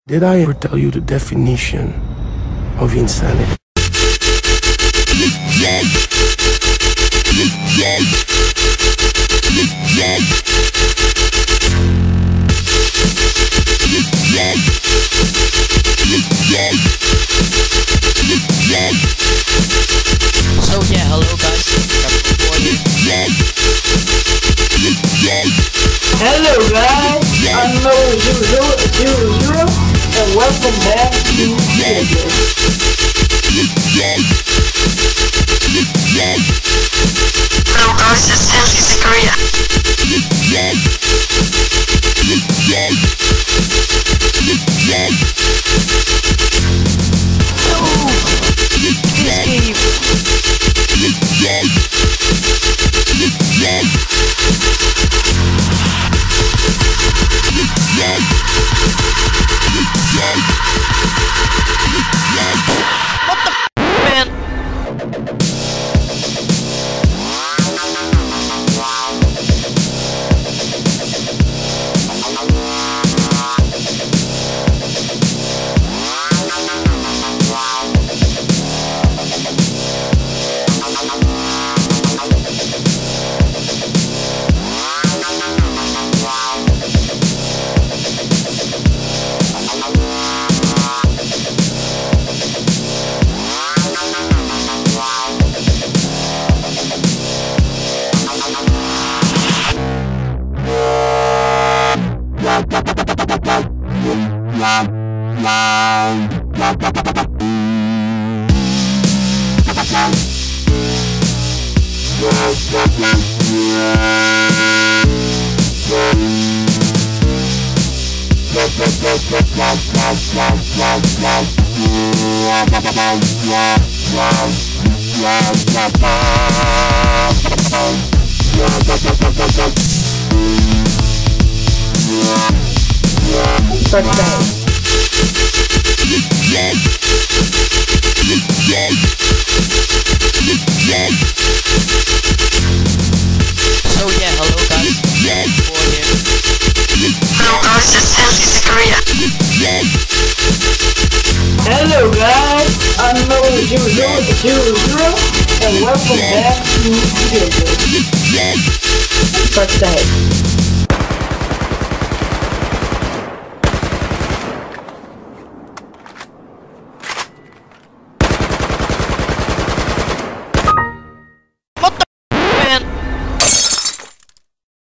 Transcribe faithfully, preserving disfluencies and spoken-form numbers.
Did I ever tell you the definition of insanity? So yeah, hello guys, Hello guys, I'm Melroy zero zero and welcome back to the video. Hello guys, this is Zakaria. Start down. So yeah, hello guys, Hello guys, this is Zakaria. Hello guys, I'm Melroy zero zero and welcome back to the video. Start down.